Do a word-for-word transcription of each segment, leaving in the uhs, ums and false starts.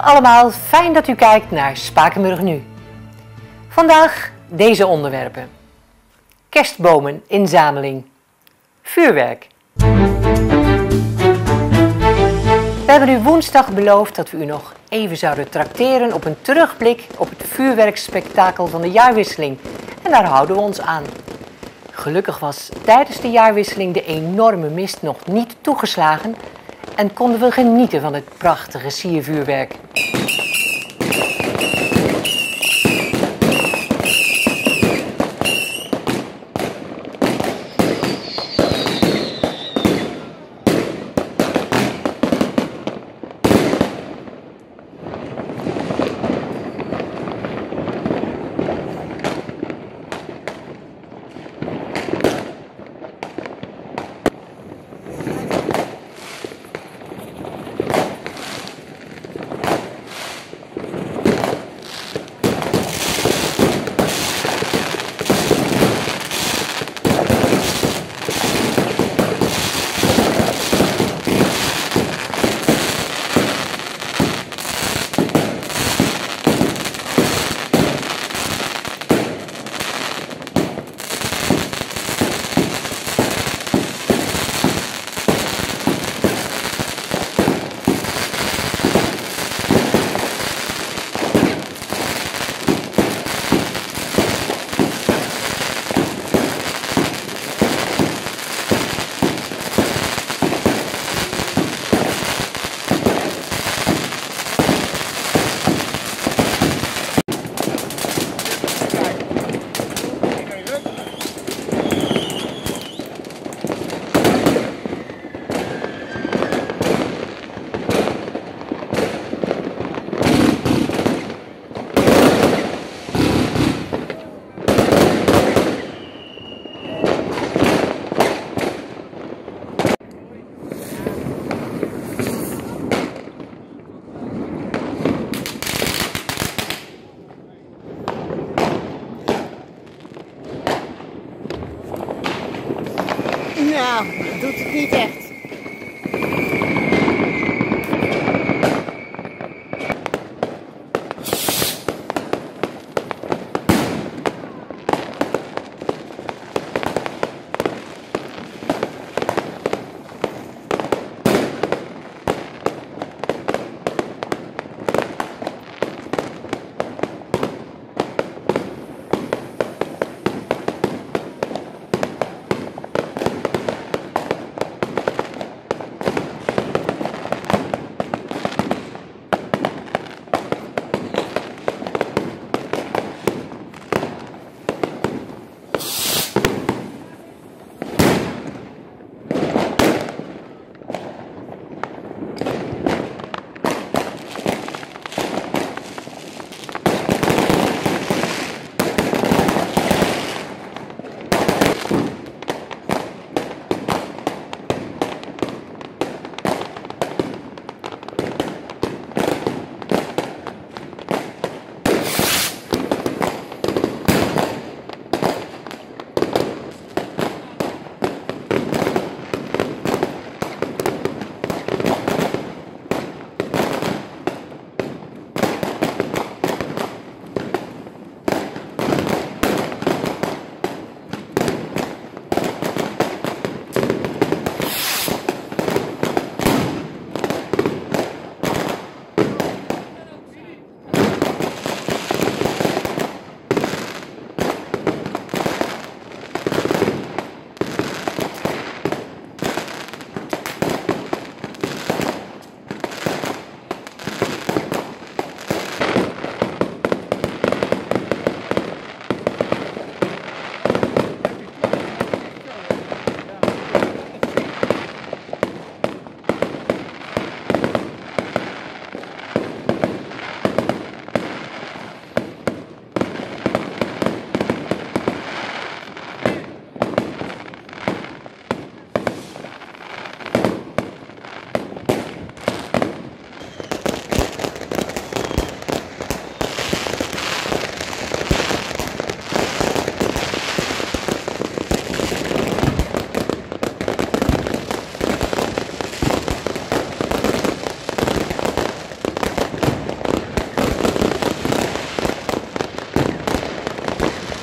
allemaal, fijn dat u kijkt naar Spakenburg Nu. Vandaag deze onderwerpen. Kerstbomen inzameling. Vuurwerk. We hebben u woensdag beloofd dat we u nog even zouden trakteren op een terugblik op het vuurwerkspektakel van de jaarwisseling. En daar houden we ons aan. Gelukkig was tijdens de jaarwisseling de enorme mist nog niet toegeslagen en konden we genieten van het prachtige siervuurwerk. Nou, doet het niet echt.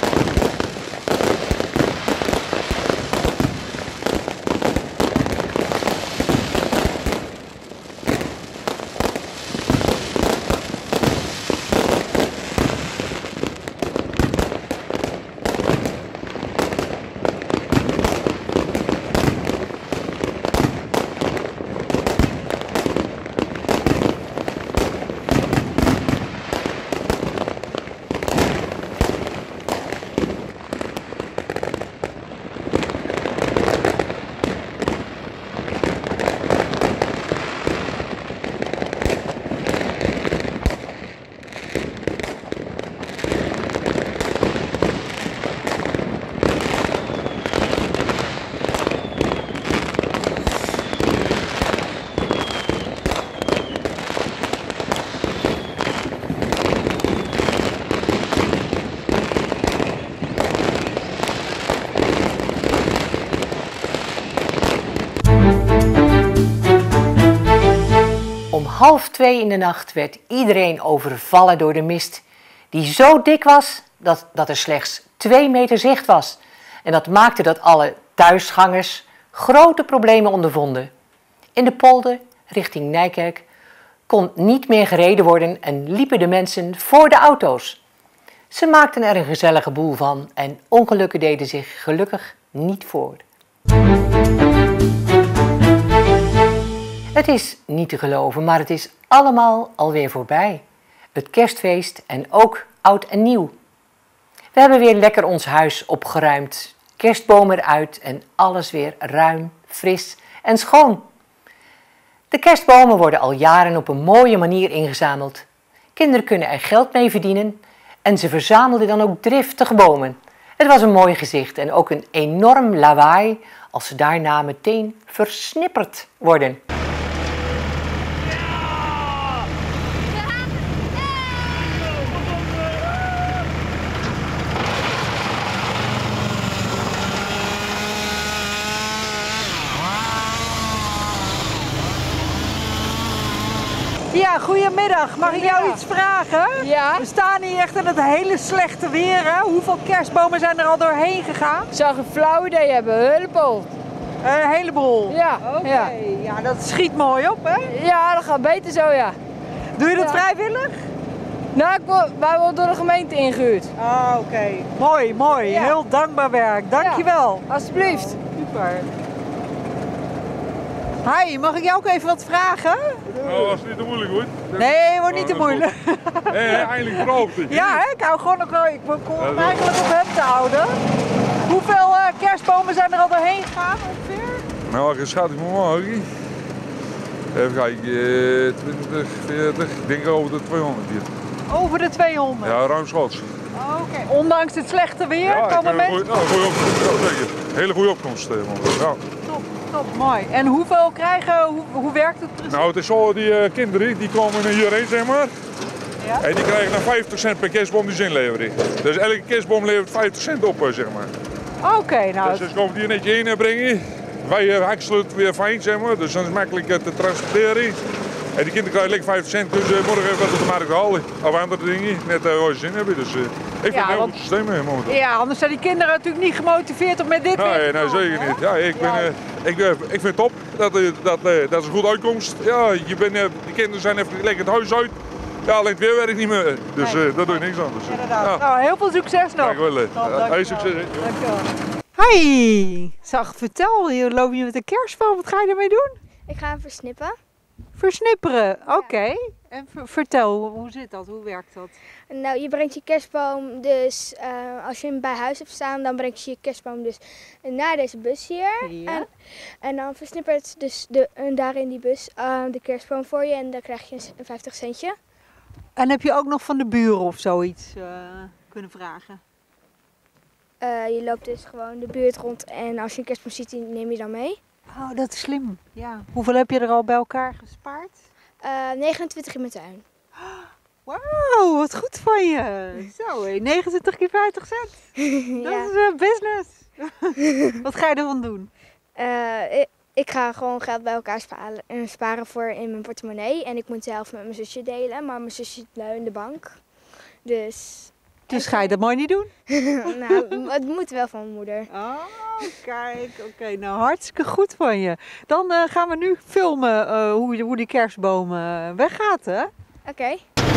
Om half twee in de nacht werd iedereen overvallen door de mist, die zo dik was dat, dat er slechts twee meter zicht was. En dat maakte dat alle thuisgangers grote problemen ondervonden. In de polder, richting Nijkerk, kon niet meer gereden worden en liepen de mensen voor de auto's. Ze maakten er een gezellige boel van en ongelukken deden zich gelukkig niet voor. Het is niet te geloven, maar het is allemaal alweer voorbij. Het kerstfeest en ook oud en nieuw. We hebben weer lekker ons huis opgeruimd, kerstbomen eruit en alles weer ruim, fris en schoon. De kerstbomen worden al jaren op een mooie manier ingezameld. Kinderen kunnen er geld mee verdienen en ze verzamelden dan ook driftig bomen. Het was een mooi gezicht en ook een enorm lawaai als ze daarna meteen versnipperd worden. Ja, goedemiddag. Mag ik jou iets vragen? Ja. We staan hier echt in het hele slechte weer. Hè? Hoeveel kerstbomen zijn er al doorheen gegaan? Ik zou een flauw idee hebben, een heleboel. Een heleboel. Ja. Oké, Ja. ja, dat schiet mooi op, hè? Ja, dat gaat beter zo, ja. Doe je dat Ja. vrijwillig? Nou, ik word, wij worden door de gemeente ingehuurd. Ah, oké. Mooi, mooi. Ja. Heel dankbaar werk. Dankjewel. Alsjeblieft. Super. Hi, mag ik jou ook even wat vragen? Nou, als het niet te moeilijk wordt. Nee, wordt niet te Oh, dat is moeilijk. Hé, hey, eindelijk droogte. Ja, hè? Ik hou gewoon nog wel. Ik probeer Ja, hem dat- eigenlijk op hem te houden. Hoeveel eh, kerstbomen zijn er al doorheen gegaan ongeveer? Nou, ik schat ik me morgen. Even kijken, eh, twintig, veertig, ik denk over de tweehonderd hier. Over de tweehonderd. Ja, ruimschoots. Oké. Ondanks het slechte weer Ja, ik, komen eh, mensen. goeie, nou, goeie opkomst, ja, zeker. Hele goede opkomst. eh, man. Ja. Top, top, mooi. En hoeveel krijgen, hoe, hoe werkt het precies? Nou, het is zo, die eh, kinderen die komen hierheen, zeg maar. Ja? En die krijgen dan vijftig cent per kerstboom die ze inleveren. Dus elke kerstboom levert vijftig cent op, eh, zeg maar. Oké, nou. Dus ze komen die netjes in brengen. Wij uh, hakselen het weer fijn, zeg maar. Dus dan is het makkelijk uh, te transporteren. En die kinderen krijgen lekker vijftig cent, dus uh, morgen even wat op de markt halen. Of andere dingen, net uh, wat ze zin hebben. Dus uh, ik vind Ja, het een heel want- goed systeem uh, momenteel. Ja, anders zijn die kinderen natuurlijk niet gemotiveerd om met dit weer Nee, te nee, komen, zeker hè? niet. Ja, ik, ben, Ja. uh, ik, uh, ik vind het top. Dat, uh, dat, uh, dat is een goede uitkomst. Ja, je bent, uh, die kinderen zijn even lekker het huis uit. Ja, alleen het weer werkt niet meer. Dus Nee. uh, daar doe je niks aan. Dus, uh, Inderdaad. ja, Nou, heel veel succes nog. dank wel. Uh, Top, uh, dankjewel. hey, succes. hè. Dankjewel. Hi, zag, vertel, je loop je met een kerstboom, wat ga je ermee doen? Ik ga hem versnippen. Versnipperen, oké. En ver- vertel, hoe, hoe zit dat, hoe werkt dat? Nou, je brengt je kerstboom dus, eh, als je hem bij huis hebt staan, dan breng je je kerstboom dus naar deze bus hier. Ja. En, en dan versnippert dus de, en daar in die bus eh, de kerstboom voor je en dan krijg je een vijftig centje. En heb je ook nog van de buren of zoiets eh, kunnen vragen? Eh, je loopt dus gewoon de buurt rond en als je een kerstboom ziet, die neem je dan mee. Oh, dat is slim. Ja. Hoeveel heb je er al bij elkaar gespaard? Eh, negenentwintig in mijn tuin. Wauw, wat goed van je. Zo, hé, negenentwintig keer vijftig cent. Dat Ja. is een business. Wat ga je ervan doen? Eh, ik, ik ga gewoon geld bij elkaar sparen, eh, sparen voor in mijn portemonnee. En ik moet de helft met mijn zusje delen, maar mijn zusje zit lui in de bank. Dus Dus ga je dat mooi niet doen? Nou, het moet wel van mijn moeder. Oh, kijk. Oké, nou hartstikke goed van je. Dan uh, gaan we nu filmen uh, hoe, hoe die kerstboom uh, weggaat, hè? Oké. Okay.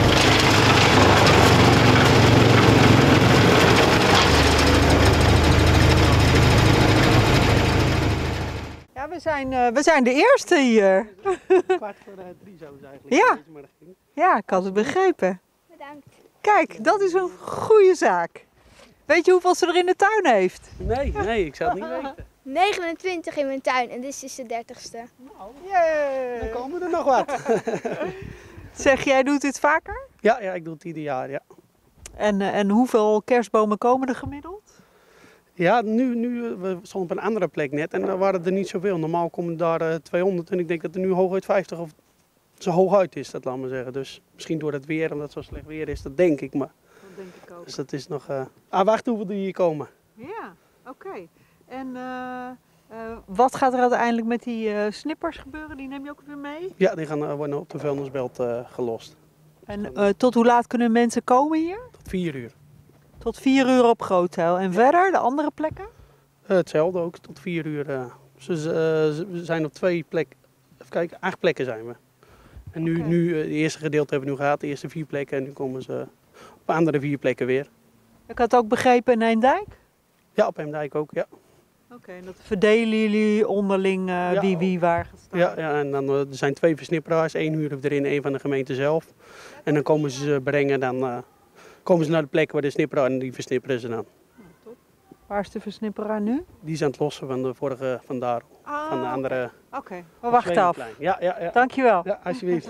Ja, we zijn, uh, we zijn de eerste hier. Kwart voor uh, drie zou het eigenlijk. Ja. Ja, ik had het begrepen. Bedankt. Kijk, dat is een goede zaak. Weet je hoeveel ze er in de tuin heeft? Nee, nee, ik zou het niet weten. negenentwintig in mijn tuin en dit is de dertigste. Nou, Yay. dan komen er nog wat. Zeg, jij doet dit vaker? Ja, ja, ik doe het ieder jaar, ja. En, uh, en hoeveel kerstbomen komen er gemiddeld? Ja, nu, nu we stonden op een andere plek net en daar waren er niet zoveel. Normaal komen daar uh, tweehonderd en ik denk dat er nu hooguit vijftig of zo hooguit is, dat laat maar zeggen. Dus misschien door het weer, omdat het zo slecht weer is, dat denk ik maar. Dat denk ik ook. Dus dat is nog... Uh... Ah, wacht hoeveel er hier komen. Ja, oké. Okay. En uh, uh, wat gaat er uiteindelijk met die uh, snippers gebeuren? Die neem je ook weer mee? Ja, die gaan, uh, worden op de vuilnisbelt uh, gelost. En uh, tot hoe laat kunnen mensen komen hier? Tot vier uur. Tot vier uur op Groothuil. En verder, de andere plekken? Uh, hetzelfde ook, tot vier uur. Uh. Ze, uh, we zijn op twee plekken, even kijken, acht plekken zijn we. En nu, okay. nu uh, het eerste gedeelte hebben we nu gehad, de eerste vier plekken. En nu komen ze op andere vier plekken weer. Ik had ook begrepen in Eemdijk? Ja, op Eemdijk ook, ja. Oké, okay, en dat verdelen jullie onderling uh, ja, wie wie waar gaat staan? Ja, ja en dan uh, er zijn twee versnipperaars, één huren we erin, één van de gemeente zelf. En dan komen ze ze brengen, dan uh, komen ze naar de plek waar de snipperaar en die versnipperen ze dan. Nou, top. Waar is de versnipperaar nu? Die is aan het lossen van de vorige, van daar, ah, van de andere. Oké, okay. We wachten af. Ja, ja, ja. Dankjewel. Ja, alsjeblieft.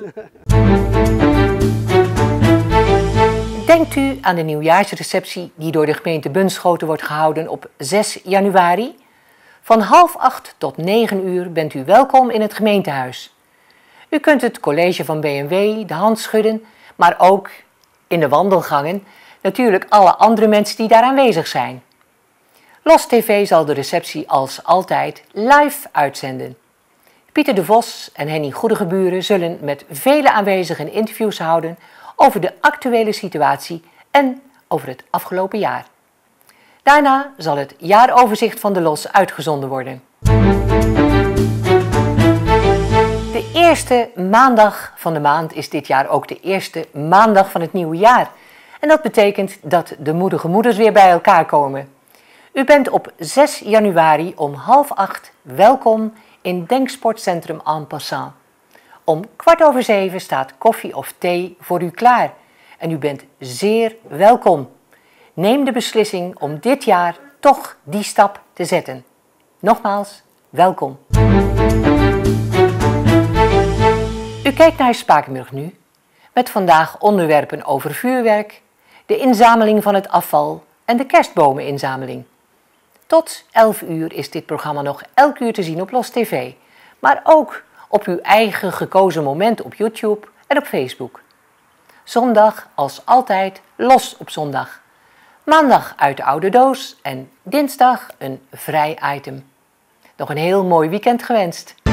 Denkt u aan de nieuwjaarsreceptie die door de gemeente Bunschoten wordt gehouden op zes januari? Van half acht tot negen uur bent u welkom in het gemeentehuis. U kunt het college van B M W de hand schudden, maar ook in de wandelgangen natuurlijk alle andere mensen die daar aanwezig zijn. Los T V zal de receptie als altijd live uitzenden. Pieter de Vos en Henny Goedegeburen zullen met vele aanwezigen interviews houden over de actuele situatie en over het afgelopen jaar. Daarna zal het jaaroverzicht van de Los uitgezonden worden. De eerste maandag van de maand is dit jaar ook de eerste maandag van het nieuwe jaar. En dat betekent dat de moedige moeders weer bij elkaar komen. U bent op zes januari om half acht welkom in Denksportcentrum En Passant. Om kwart over zeven staat koffie of thee voor u klaar. En u bent zeer welkom. Neem de beslissing om dit jaar toch die stap te zetten. Nogmaals, welkom. U kijkt naar Spakenburg nu, met vandaag onderwerpen over vuurwerk, de inzameling van het afval en de kerstbomeninzameling. Tot elf uur is dit programma nog elk uur te zien op Los T V, maar ook op uw eigen gekozen moment op YouTube en op Facebook. Zondag als altijd Los op zondag. Maandag uit de oude doos en dinsdag een vrij item. Nog een heel mooi weekend gewenst.